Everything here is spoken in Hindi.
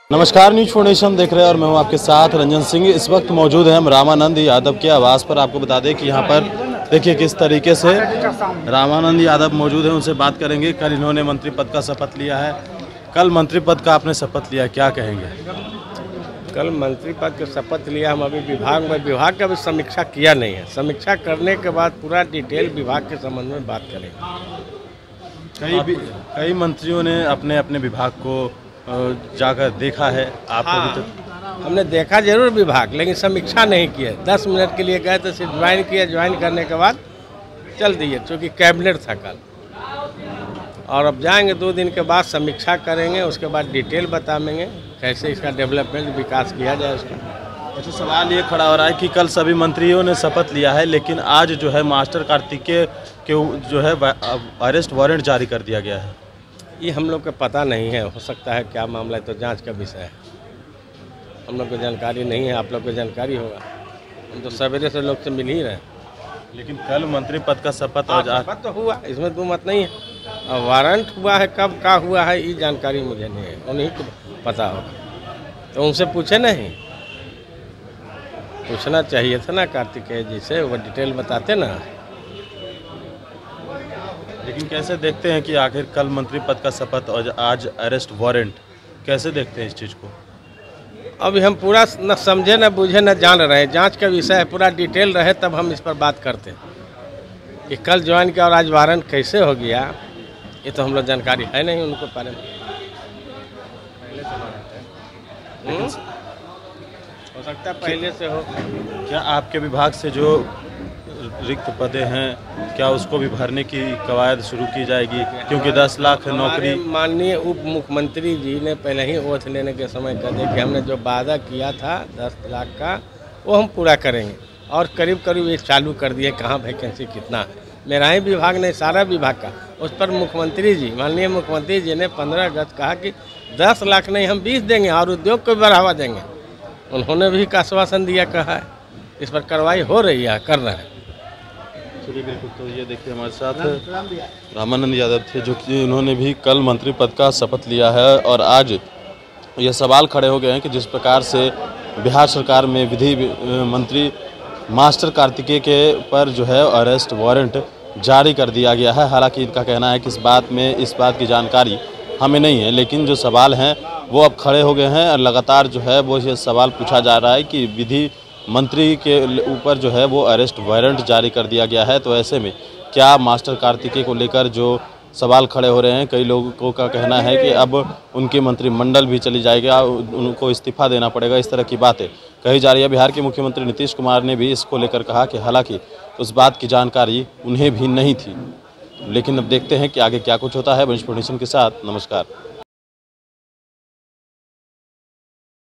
नमस्कार, न्यूज फाउंडेशन देख रहे हैं और मैं हूं आपके साथ रंजन सिंह। इस वक्त मौजूद हैं हम रामानंद यादव के आवास पर। आपको बता दें कि यहां पर देखिए किस तरीके से रामानंद यादव मौजूद हैं, उनसे बात करेंगे। कल इन्होंने मंत्री पद का शपथ लिया है। कल मंत्री पद का आपने शपथ लिया, क्या कहेंगे? कल मंत्री पद का शपथ लिया। हम अभी विभाग का भी समीक्षा किया नहीं है। समीक्षा करने के बाद पूरा डिटेल विभाग के संबंध में बात करेंगे। कई मंत्रियों ने अपने अपने विभाग को जाकर देखा है। आप हाँ, हमने देखा जरूर विभाग, लेकिन समीक्षा नहीं की है। 10 मिनट के लिए गए तो सिर्फ ज्वाइन किया। ज्वाइन करने के बाद चल दिए, क्योंकि कैबिनेट था कल। और अब जाएंगे 2 दिन के बाद समीक्षा करेंगे, उसके बाद डिटेल बताएंगे कैसे इसका डेवलपमेंट विकास किया जाए उसका। अच्छा, सवाल ये खड़ा हो रहा है कि कल सभी मंत्रियों ने शपथ लिया है, लेकिन आज जो है मास्टर कार्तिकेय के जो है अरेस्ट वारंट जारी कर दिया गया है। ये हम लोग को पता नहीं है, हो सकता है क्या मामला है, तो जांच का विषय है। हम लोग को जानकारी नहीं है, आप लोग को जानकारी होगा। हम तो सवेरे से लोग से मिल ही रहे हैं। लेकिन कल मंत्री पद का शपथ शपथ तो हुआ, इसमें दो मत नहीं है। और वारंट हुआ है, कब का हुआ है ये जानकारी मुझे नहीं है, उन्हीं को पता होगा। तो उनसे पूछे नहीं, पूछना चाहिए था ना कार्तिकेय जी से, वो डिटेल बताते ना। लेकिन कैसे देखते हैं कि आखिर कल मंत्री पद का शपथ और आज अरेस्ट वारंट, कैसे देखते हैं इस चीज़ को? अभी हम पूरा न समझे न बुझे न जान रहे हैं। जांच का विषय है, पूरा डिटेल रहे तब हम इस पर बात करते हैं कि कल ज्वाइन किया और आज वारंट कैसे हो गया। ये तो हम लोग जानकारी है नहीं उनको बारे में। हो सकता है पहले से हो। क्या आपके विभाग से जो रिक्त पदे हैं, क्या उसको भी भरने की कवायद शुरू की जाएगी? क्योंकि 10 लाख नौकरी माननीय उप मुख्यमंत्री जी ने पहले ही ओथ लेने के समय कह दिया कि हमने जो वादा किया था 10 लाख का, वो हम पूरा करेंगे। और करीब करीब ये चालू कर दिए, कहाँ वैकेंसी कितना है। मेरा ही विभाग नहीं, सारा विभाग का। उस पर मुख्यमंत्री जी, माननीय मुख्यमंत्री जी ने 15 अगस्त कहा कि 10 लाख नहीं, हम 20 देंगे और उद्योग को बढ़ावा देंगे। उन्होंने भी आश्वासन दिया, कहा है इस पर कार्रवाई हो रही है, कर रहे हैं। चलिए बिल्कुल। तो ये देखिए हमारे साथ रामानंद यादव थे, जो कि उन्होंने भी कल मंत्री पद का शपथ लिया है। और आज ये सवाल खड़े हो गए हैं कि जिस प्रकार से बिहार सरकार में विधि मंत्री मास्टर कार्तिकेय के पर जो है अरेस्ट वारंट जारी कर दिया गया है। हालांकि इनका कहना है कि इस बात की जानकारी हमें नहीं है, लेकिन जो सवाल हैं वो अब खड़े हो गए हैं। और लगातार जो है वो ये सवाल पूछा जा रहा है कि विधि मंत्री के ऊपर जो है वो अरेस्ट वारंट जारी कर दिया गया है। तो ऐसे में क्या मास्टर कार्तिकेय को लेकर जो सवाल खड़े हो रहे हैं, कई लोगों का कहना है कि अब उनके मंत्रिमंडल भी चली जाएगा, उनको इस्तीफा देना पड़ेगा, इस तरह की बातें कही जा रही है। बिहार के मुख्यमंत्री नीतीश कुमार ने भी इसको लेकर कहा कि हालांकि उस बात की जानकारी उन्हें भी नहीं थी। लेकिन अब देखते हैं कि आगे क्या कुछ होता है। न्यूज फाउंडेशन के साथ नमस्कार।